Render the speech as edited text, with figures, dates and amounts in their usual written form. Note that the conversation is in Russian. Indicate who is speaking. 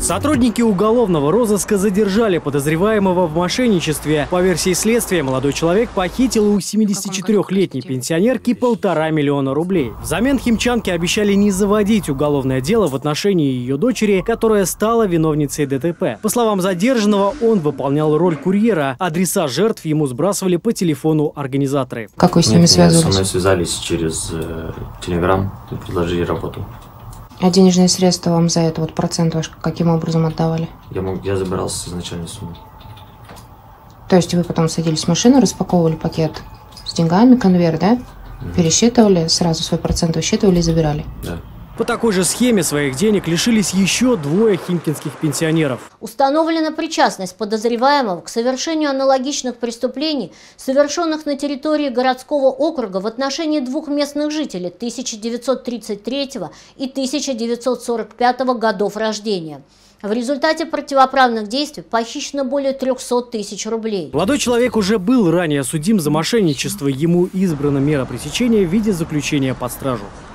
Speaker 1: Сотрудники уголовного розыска задержали подозреваемого в мошенничестве. По версии следствия, молодой человек похитил у 74-летней пенсионерки 1,5 миллиона рублей. Взамен химчанке обещали не заводить уголовное дело в отношении ее дочери, которая стала виновницей ДТП. По словам задержанного, он выполнял роль курьера. Адреса жертв ему сбрасывали по телефону организаторы.
Speaker 2: Как вы с ними связывались?
Speaker 3: Со мной связались через Telegram и предложили работу.
Speaker 2: А денежные средства вам за это, процент ваш, каким образом отдавали?
Speaker 3: Я забирал с изначальной суммы.
Speaker 2: То есть вы потом садились в машину, распаковывали пакет с деньгами, конверт, да? Пересчитывали, сразу свой процент высчитывали и забирали?
Speaker 3: Да.
Speaker 1: По такой же схеме своих денег лишились еще 2 химкинских пенсионеров.
Speaker 4: Установлена причастность подозреваемого к совершению аналогичных преступлений, совершенных на территории городского округа в отношении 2 местных жителей 1933 и 1945 годов рождения. В результате противоправных действий похищено более 300 тысяч рублей.
Speaker 1: Молодой человек уже был ранее судим за мошенничество. Ему избрана мера пресечения в виде заключения под стражу.